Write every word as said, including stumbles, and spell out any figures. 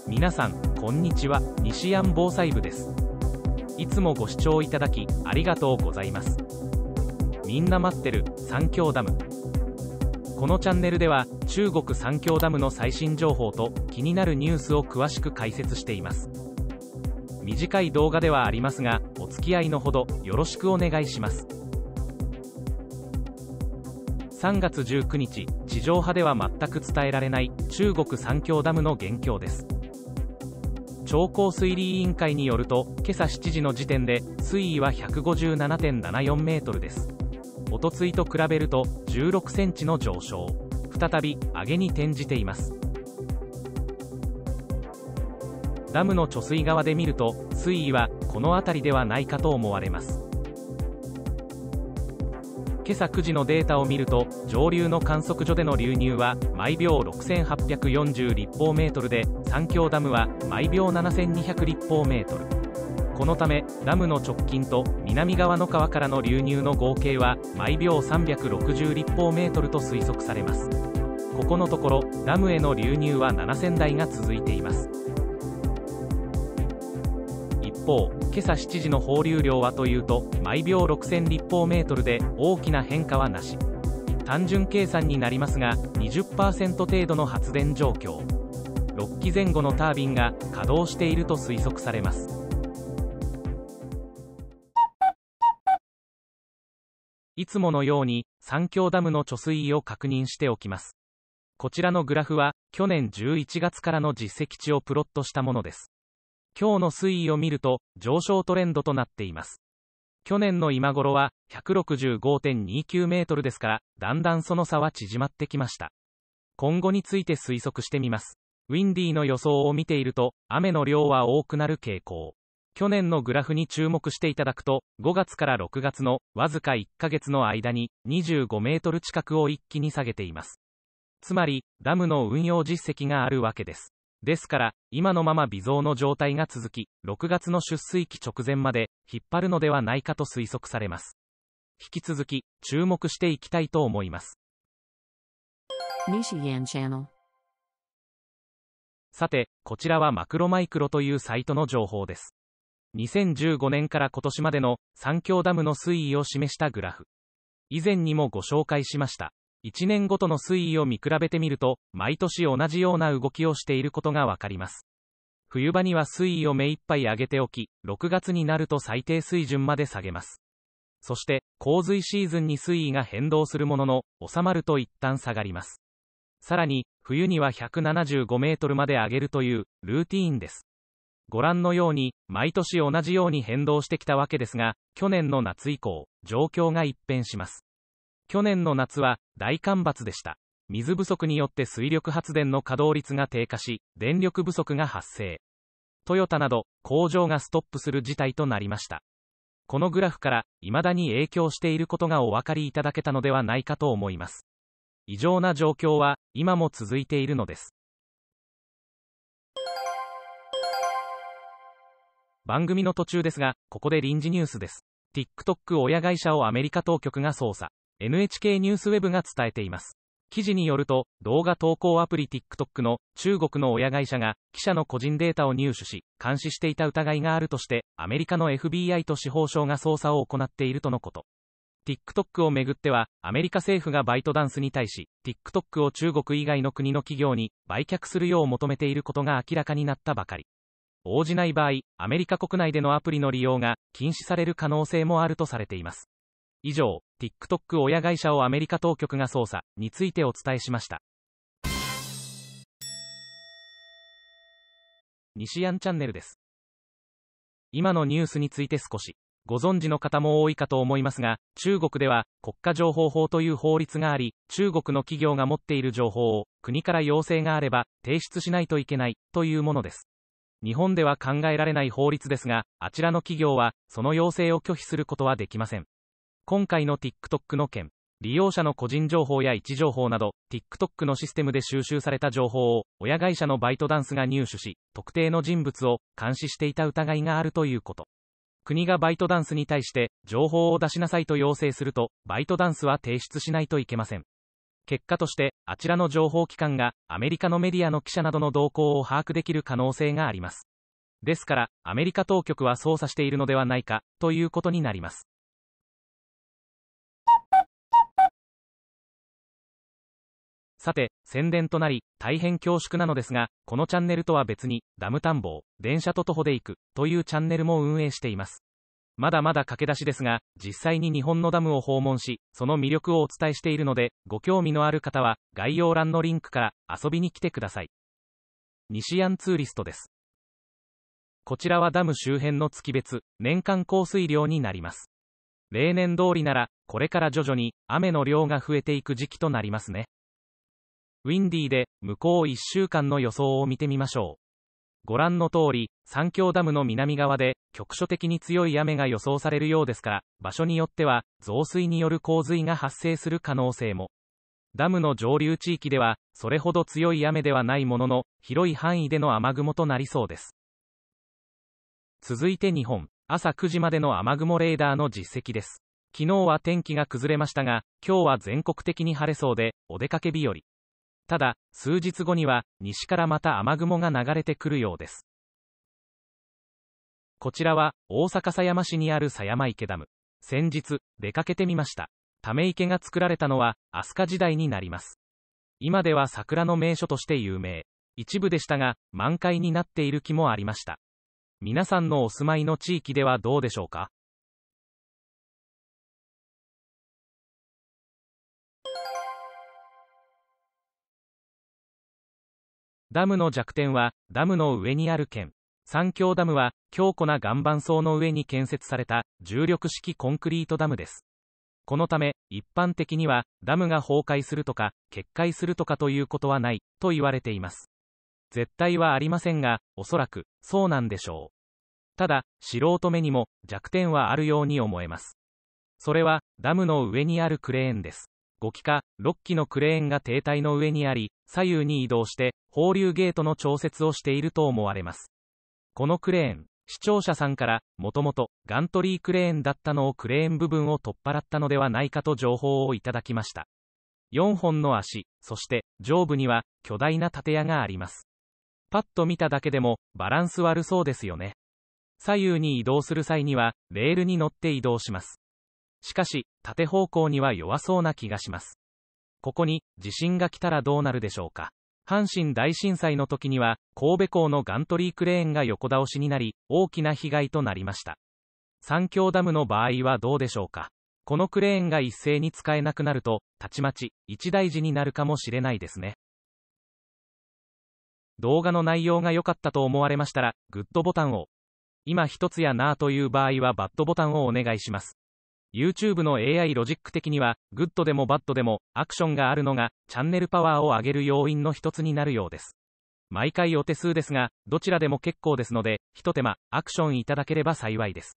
皆さんこんにちは、西安防災部です。いつもご視聴いただきありがとうございます。みんな待ってる三峡ダム。このチャンネルでは中国三峡ダムの最新情報と気になるニュースを詳しく解説しています。短い動画ではありますが、お付き合いのほどよろしくお願いします。さんがつじゅうくにち、地上波では全く伝えられない中国三峡ダムの現況です。長江水利委員会によると、今朝しちじの時点で水位は ひゃくごじゅうななてんななよんメートルです。おとついと比べるとじゅうろくセンチの上昇、再び上げに転じています。ダムの貯水側で見ると、水位はこの辺りではないかと思われます。今朝くじのデータを見ると、上流の観測所での流入は毎秒ろくせんはっぴゃくよんじゅう立方メートルで、三峡ダムは毎秒ななせんにひゃく立方メートル。このためダムの直近と南側の川からの流入の合計は毎秒さんびゃくろくじゅう立方メートルと推測されます。ここのところダムへの流入はななせんだいが続いています。一方、今朝しちじの放流量はというと毎秒ろくせん立方メートルで大きな変化はなし。単純計算になりますが にじゅっパーセント 程度の発電状況、ろっきぜん後のタービンが稼働していると推測されます。いつものように三峡ダムの貯水位を確認しておきます。こちらのグラフは去年じゅういちがつからの実績値をプロットしたものです。今日の水位を見ると上昇トレンドとなっています。去年の今頃は ひゃくろくじゅうごてんにきゅうメートルですから、だんだんその差は縮まってきました。今後について推測してみます。ウィンディーの予想を見ていると雨の量は多くなる傾向。去年のグラフに注目していただくと、ごがつからろくがつのわずかいっかげつの間ににじゅうごメートル近くを一気に下げています。つまりダムの運用実績があるわけです。ですから今のまま微増の状態が続き、ろくがつの出水期直前まで引っ張るのではないかと推測されます。引き続き注目していきたいと思います。 西安チャンネル。 さて、こちらはマクロマイクロというサイトの情報です。にせんじゅうごねんから今年までの三峡ダムの水位を示したグラフ。以前にもご紹介しました。いちねんごとの水位を見比べてみると、毎年同じような動きをしていることがわかります。冬場には水位を目いっぱい上げておき、ろくがつになると最低水準まで下げます。そして洪水シーズンに水位が変動するものの、収まると一旦下がります。さらに冬にはひゃくななじゅうごメートルまで上げるというルーティーンです。ご覧のように毎年同じように変動してきたわけですが、去年の夏以降状況が一変します。去年の夏は大干ばつでした。水不足によって水力発電の稼働率が低下し、電力不足が発生。トヨタなど工場がストップする事態となりました。このグラフから未だに影響していることがお分かりいただけたのではないかと思います。異常な状況は今も続いているのです。番組の途中ですが、ここで臨時ニュースです。TikTok 親会社をアメリカ当局が捜査。エヌエイチケー ニュースウェブが伝えています。記事によると、動画投稿アプリ TikTok の中国の親会社が記者の個人データを入手し、監視していた疑いがあるとして、アメリカの エフビーアイ と司法省が捜査を行っているとのこと。TikTok をめぐっては、アメリカ政府がバイトダンスに対し、TikTok を中国以外の国の企業に売却するよう求めていることが明らかになったばかり。応じない場合、アメリカ国内でのアプリの利用が禁止される可能性もあるとされています。以上、TikTok 親会社をアメリカ当局が捜査についてお伝えしました。西安チャンネルです。今のニュースについて少しご存知の方も多いかと思いますが、中国では国家情報法という法律があり、中国の企業が持っている情報を国から要請があれば提出しないといけないというものです。日本では考えられない法律ですが、あちらの企業はその要請を拒否することはできません。今回の TikTok の件、利用者の個人情報や位置情報など TikTok のシステムで収集された情報を親会社のバイトダンスが入手し、特定の人物を監視していた疑いがあるということ。国がバイトダンスに対して情報を出しなさいと要請すると、バイトダンスは提出しないといけません。 結果として、あちらの情報機関がアメリカのメディアの記者などの動向を把握できる可能性があります。ですから、アメリカ当局は捜査しているのではないか、ということになります。さて、宣伝となり、大変恐縮なのですが、このチャンネルとは別に、ダム探訪、電車と徒歩で行く、というチャンネルも運営しています。まだまだ駆け出しですが、実際に日本のダムを訪問し、その魅力をお伝えしているので、ご興味のある方は、概要欄のリンクから遊びに来てください。西安ツーリストです。こちらはダム周辺の月別、年間降水量になります。例年通りなら、これから徐々に雨の量が増えていく時期となりますね。ウィンディーで向こういっしゅうかんの予想を見てみましょう。ご覧の通り、三峡ダムの南側で局所的に強い雨が予想されるようですから、場所によっては増水による洪水が発生する可能性も。ダムの上流地域ではそれほど強い雨ではないものの、広い範囲での雨雲となりそうです。続いて日本、朝くじまでの雨雲レーダーの実績です。昨日は天気が崩れましたが、今日は全国的に晴れそうで、お出かけ日和。ただ、数日後には、西からまた雨雲が流れてくるようです。こちらは、大阪狭山市にある狭山池ダム。先日、出かけてみました。ため池が作られたのは、飛鳥時代になります。今では桜の名所として有名。一部でしたが、満開になっている木もありました。皆さんのお住まいの地域ではどうでしょうか？ダムの弱点は、ダムの上にある県。三峡ダムは、強固な岩盤層の上に建設された、重力式コンクリートダムです。このため、一般的には、ダムが崩壊するとか、決壊するとかということはない、と言われています。絶対はありませんが、おそらく、そうなんでしょう。ただ、素人目にも、弱点はあるように思えます。それは、ダムの上にあるクレーンです。ごきかろっきのクレーンが堤体の上にあり、左右に移動して、放流ゲートの調節をしていると思われます。このクレーン、視聴者さんから、もともと、ガントリークレーンだったのをクレーン部分を取っ払ったのではないかと情報をいただきました。よんほんの足、そして、上部には、巨大な建屋があります。パッと見ただけでも、バランス悪そうですよね。左右に移動する際には、レールに乗って移動します。しかし、縦方向には弱そうな気がします。ここに、地震が来たらどうなるでしょうか。阪神大震災の時には、神戸港のガントリークレーンが横倒しになり、大きな被害となりました。三峡ダムの場合はどうでしょうか。このクレーンが一斉に使えなくなると、たちまち、一大事になるかもしれないですね。動画の内容が良かったと思われましたら、グッドボタンを。今一つやなぁという場合はバッドボタンをお願いします。YouTube の エーアイ ロジック的には、グッドでもバッドでも、アクションがあるのが、チャンネルパワーを上げる要因の一つになるようです。毎回お手数ですが、どちらでも結構ですので、一手間、アクションいただければ幸いです。